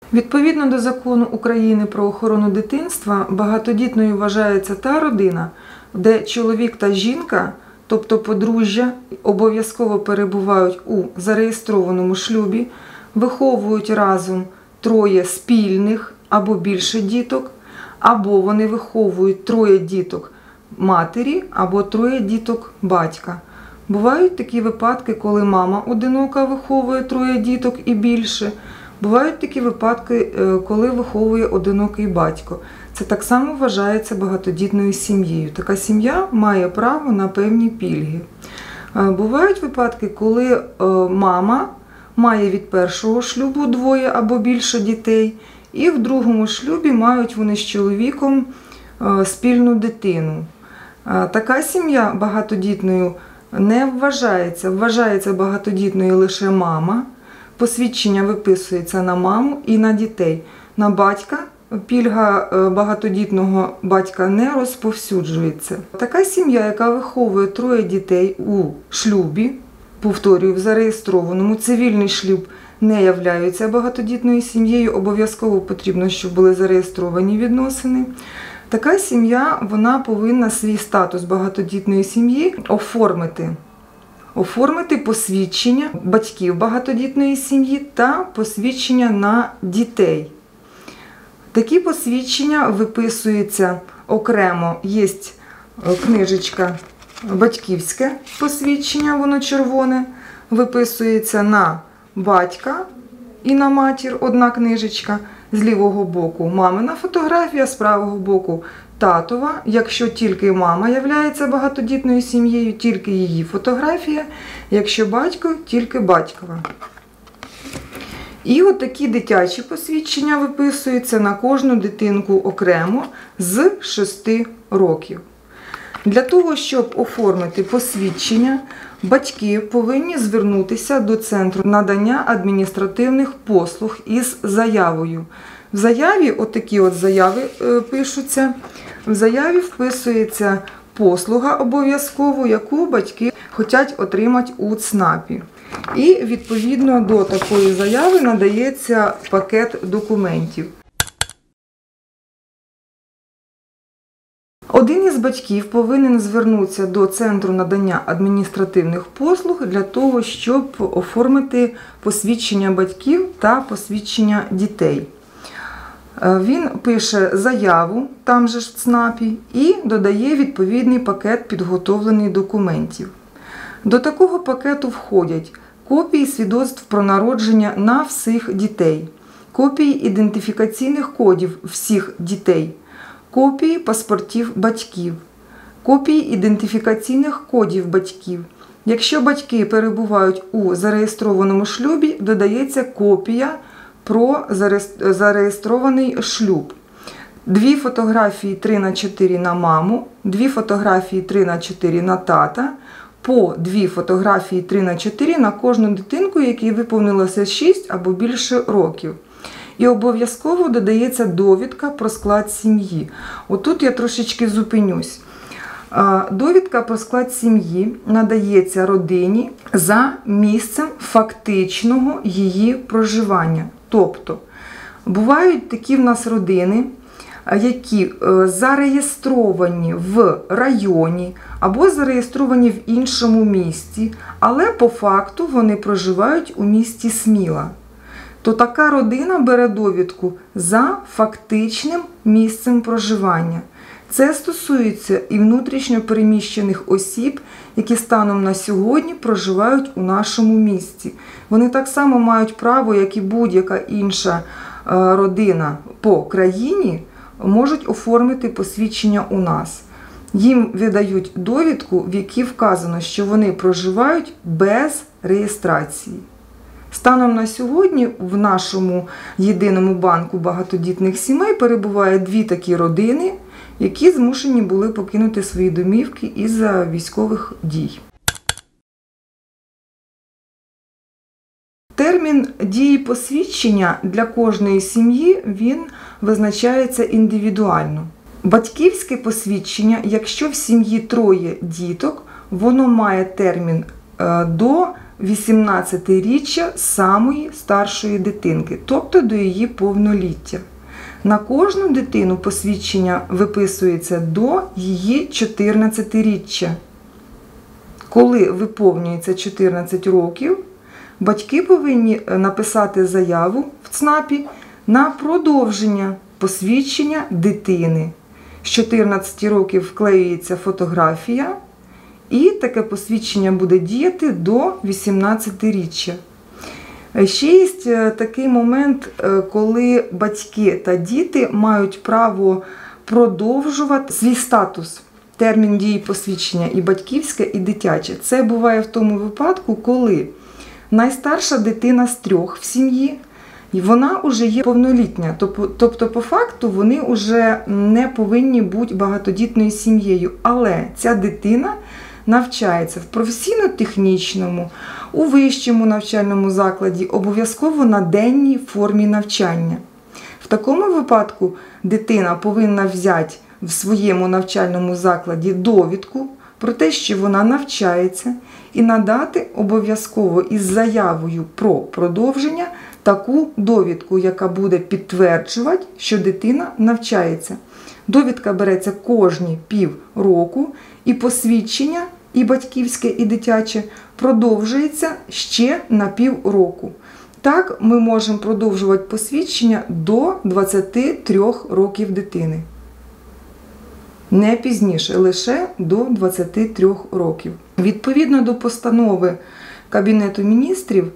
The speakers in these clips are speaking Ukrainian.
Відповідно до Закону України про охорону дитинства, багатодітною вважається та родина, де чоловік та жінка, тобто подружжя, обов'язково перебувають у зареєстрованому шлюбі, виховують разом троє спільних або більше діток, або вони виховують троє діток матері або троє діток батька. Бувають такі випадки, коли мама одинока виховує троє діток і більше. Бувають такі випадки, коли виховує одинокий батько. Це так само вважається багатодітною сім'єю. Така сім'я має право на певні пільги. Бувають випадки, коли мама має від першого шлюбу двоє або більше дітей, і в другому шлюбі мають вони з чоловіком спільну дитину. Така сім'я багатодітною не вважається. Вважається багатодітною лише мама. Посвідчення виписується на маму і на дітей. На батька пільга багатодітного батька не розповсюджується. Така сім'я, яка виховує троє дітей у шлюбі, повторюю, в зареєстрованому, цивільний шлюб не являється багатодітною сім'єю, обов'язково потрібно, щоб були зареєстровані відносини. Така сім'я, вона повинна свій статус багатодітної сім'ї оформити посвідчення батьків багатодітної сім'ї та посвідчення на дітей. Такі посвідчення виписуються окремо. Є книжечка батьківське посвідчення, воно червоне, виписується на батька і на матір одна книжечка. З лівого боку мамина фотографія, з правого боку татова. Якщо тільки мама є багатодітною сім'єю, тільки її фотографія. Якщо батько, тільки батькова. І от такі дитячі посвідчення виписуються на кожну дитинку окремо з 6 років. Для того, щоб оформити посвідчення, батьки повинні звернутися до Центру надання адміністративних послуг із заявою. В заяві, отакі от заяви пишуться, в заяві вписується послуга обов'язково, яку батьки хочуть отримати у ЦНАПі. І відповідно до такої заяви надається пакет документів. Один із батьків повинен звернутися до Центру надання адміністративних послуг для того, щоб оформити посвідчення батьків та посвідчення дітей. Він пише заяву, там же ж в ЦНАПі, і додає відповідний пакет підготовлених документів. До такого пакету входять копії свідоцтв про народження на всіх дітей, копії ідентифікаційних кодів всіх дітей, копії паспортів батьків, копії ідентифікаційних кодів батьків. Якщо батьки перебувають у зареєстрованому шлюбі, додається копія про зареєстрований шлюб. 2 фотографії 3х4 на маму, 2 фотографії 3х4 на тата, по 2 фотографії 3х4 на кожну дитинку, якій виповнилося 6 або більше років. І обов'язково додається довідка про склад сім'ї. Отут я трошечки зупинюсь. Довідка про склад сім'ї надається родині за місцем фактичного її проживання. Тобто, бувають такі в нас родини, які зареєстровані в районі або зареєстровані в іншому місті, але по факту вони проживають у місті Сміла. То така родина бере довідку за фактичним місцем проживання. Це стосується і внутрішньо переміщених осіб, які станом на сьогодні проживають у нашому місті. Вони так само мають право, як і будь-яка інша родина по країні, можуть оформити посвідчення у нас. Їм видають довідку, в якій вказано, що вони проживають без реєстрації. Станом на сьогодні в нашому єдиному банку багатодітних сімей перебуває 2 такі родини, які змушені були покинути свої домівки із-за військових дій. Термін дії посвідчення для кожної сім'ї, він визначається індивідуально. Батьківське посвідчення, якщо в сім'ї 3 діток, воно має термін до 18-річчя самої старшої дитинки, тобто до її повноліття. На кожну дитину посвідчення виписується до її 14-річчя. Коли виповнюється 14 років, батьки повинні написати заяву в ЦНАПі на продовження посвідчення дитини. З 14 років вклеюється фотографія, і таке посвідчення буде діяти до 18-річчя. Ще є такий момент, коли батьки та діти мають право продовжувати свій статус. Термін дії посвідчення і батьківське, і дитяче. Це буває в тому випадку, коли найстарша дитина з 3 в сім'ї, і вона вже є повнолітня. Тобто, по факту, вони вже не повинні бути багатодітною сім'єю. Але ця дитина навчається в професійно-технічному, у вищому навчальному закладі, обов'язково на денній формі навчання. В такому випадку дитина повинна взяти в своєму навчальному закладі довідку про те, що вона навчається, і надати обов'язково із заявою про продовження таку довідку, яка буде підтверджувати, що дитина навчається. Довідка береться кожні півроку, і посвідчення, і батьківське, і дитяче, продовжується ще на півроку. Так, ми можемо продовжувати посвідчення до 23 років дитини. Не пізніше, лише до 23 років. Відповідно до постанови Кабінету міністрів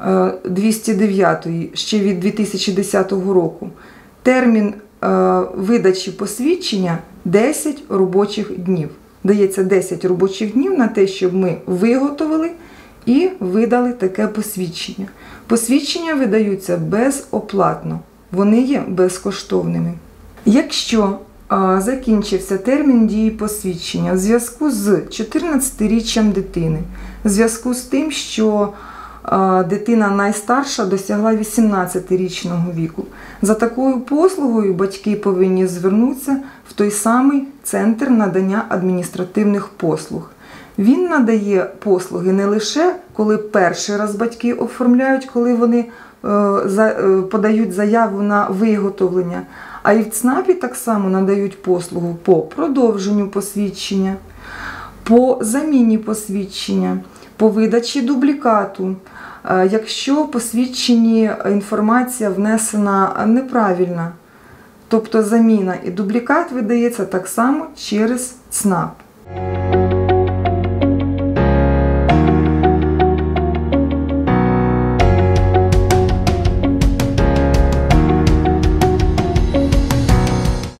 209 ще від 2010 року, термін видачі посвідчення 10 робочих днів. Дається 10 робочих днів на те, щоб ми виготовили і видали таке посвідчення. Посвідчення видаються безоплатно, вони є безкоштовними. Якщо закінчився термін дії посвідчення в зв'язку з 14-річчям дитини, в зв'язку з тим, що дитина найстарша досягла 18-річного віку. За такою послугою батьки повинні звернутися в той самий центр надання адміністративних послуг. Він надає послуги не лише, коли перший раз батьки оформляють, коли вони подають заяву на виготовлення, а і в ЦНАПі так само надають послугу по продовженню посвідчення, по заміні посвідчення, по видачі дублікату, якщо в посвідченні інформація внесена неправильна, тобто заміна і дублікат видається так само через ЦНАП.